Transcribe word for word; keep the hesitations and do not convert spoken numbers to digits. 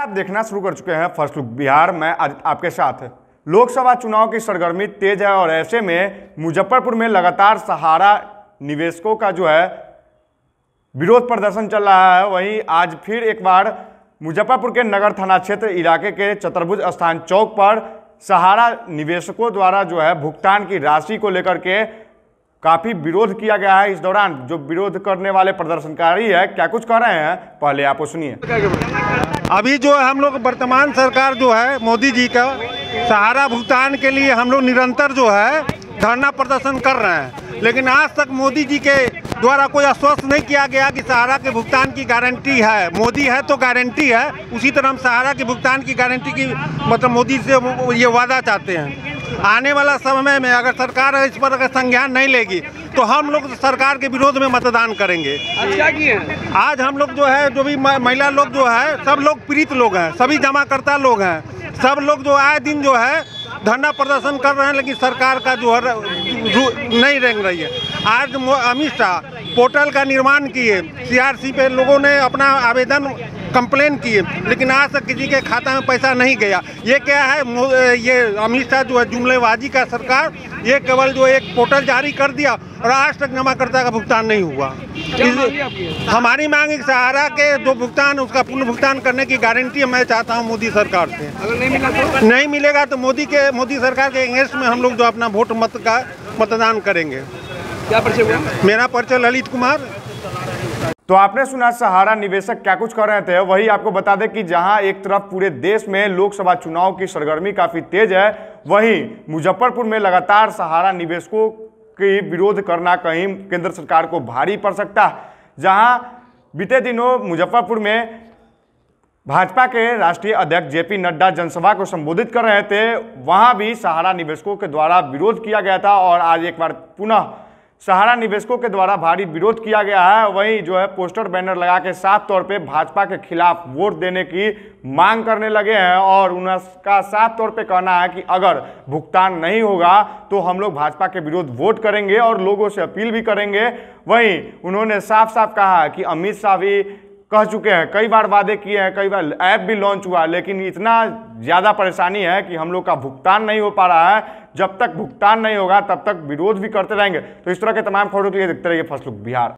आप देखना शुरू कर चुके हैं फर्स्ट लुक बिहार। मैं आज आपके साथ है। लोकसभा चुनाव की सरगर्मी तेज है और ऐसे में मुजफ्फरपुर में लगातार सहारा निवेशकों का जो है विरोध प्रदर्शन चल रहा है। वहीं आज फिर एक बार मुजफ्फरपुर के नगर थाना क्षेत्र इलाके के चतुर्भुज स्थान चौक पर सहारा निवेशकों द्वारा जो है भुगतान की राशि को लेकर के काफी विरोध किया गया है। इस दौरान जो विरोध करने वाले प्रदर्शनकारी है क्या कुछ कह रहे हैं, पहले आप सुनिए। अभी जो हम लोग वर्तमान सरकार जो है मोदी जी का सहारा भुगतान के लिए हम लोग निरंतर जो है धरना प्रदर्शन कर रहे हैं, लेकिन आज तक मोदी जी के द्वारा कोई आश्वस्त नहीं किया गया कि सहारा के भुगतान की गारंटी है। मोदी है तो गारंटी है, उसी तरह हम सहारा के भुगतान की गारंटी की मतलब मोदी से ये वादा चाहते हैं। आने वाला समय में अगर सरकार इस पर अगर संज्ञान नहीं लेगी तो हम लोग सरकार के विरोध में मतदान करेंगे। क्या किए हैं? आज हम लोग जो है जो भी महिला लोग जो है सब लोग पीड़ित लोग हैं, सभी जमाकर्ता लोग हैं, सब लोग जो आए दिन जो है धरना प्रदर्शन कर रहे हैं, लेकिन सरकार का जो है नहीं रेंग रही है। आज अमित शाह पोर्टल का निर्माण किए, सीआरसी पे लोगों ने अपना आवेदन कंप्लेन किए, लेकिन आज तक किसी के खाता में पैसा नहीं गया। ये क्या है, ये अमित शाह जो है जुमलेबाजी का सरकार, ये केवल जो एक पोर्टल जारी कर दिया और आज तक जमाकर्ता का भुगतान नहीं हुआ। हमारी मांग है सहारा के जो भुगतान उसका पुनः भुगतान करने की गारंटी मैं चाहता हूँ मोदी सरकार से। अगर नहीं मिला तो नहीं मिलेगा तो मोदी के मोदी सरकार के अगेंस्ट में हम लोग जो अपना वोट मत का मतदान करेंगे। क्या परिचय हुआ? मेरा परिचय ललित कुमार। तो आपने सुना सहारा निवेशक क्या कुछ कर रहे थे। वही आपको बता दें कि जहां एक तरफ पूरे देश में लोकसभा चुनाव की सरगर्मी काफी तेज है, वहीं मुजफ्फरपुर में लगातार सहारा निवेशकों की विरोध करना कहीं केंद्र सरकार को भारी पड़ सकता है। जहां बीते दिनों मुजफ्फरपुर में भाजपा के राष्ट्रीय अध्यक्ष जेपी नड्डा जनसभा को संबोधित कर रहे थे, वहां भी सहारा निवेशकों के द्वारा विरोध किया गया था और आज एक बार पुनः सहारा निवेशकों के द्वारा भारी विरोध किया गया है। वहीं जो है पोस्टर बैनर लगा के साफ तौर पे भाजपा के खिलाफ वोट देने की मांग करने लगे हैं और उनका साफ तौर पे कहना है कि अगर भुगतान नहीं होगा तो हम लोग भाजपा के विरुद्ध वोट करेंगे और लोगों से अपील भी करेंगे। वहीं उन्होंने साफ साफ कहा कि अमित शाह भी कह चुके हैं, कई बार वादे किए हैं, कई बार ऐप भी लॉन्च हुआ, लेकिन इतना ज़्यादा परेशानी है कि हम लोग का भुगतान नहीं हो पा रहा है। जब तक भुगतान नहीं होगा तब तक विरोध भी करते रहेंगे। तो इस तरह के तमाम खबरों के लिए देखते रहिए फर्स्ट लुक बिहार।